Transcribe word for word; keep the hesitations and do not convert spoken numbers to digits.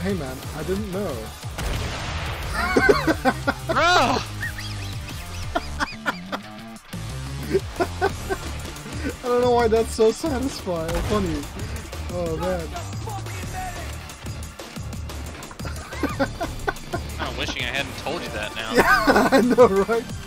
Hey man, I didn't know. Bro! I don't know why that's so satisfying. Funny. Oh man. I'm wishing I hadn't told you that now. Yeah, I know, right?